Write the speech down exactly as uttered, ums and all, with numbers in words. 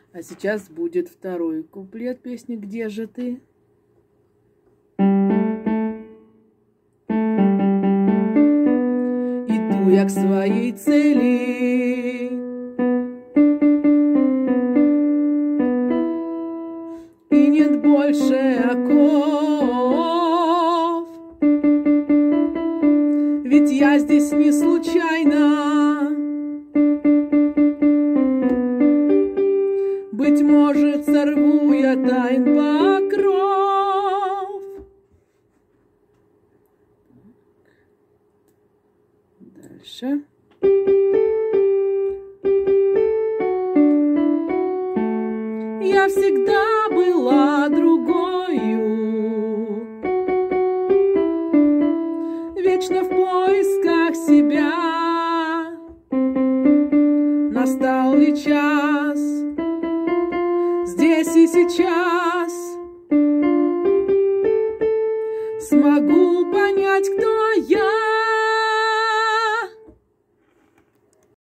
А сейчас будет второй куплет песни «Где же ты?». Иду я к своей цели, и нет больше оков, ведь я здесь не случайно. Быть может, сорву я тайн покров. Дальше. Я всегда была другою, вечно в поисках себя. Настал ли час здесь и сейчас? Смогу понять, кто я.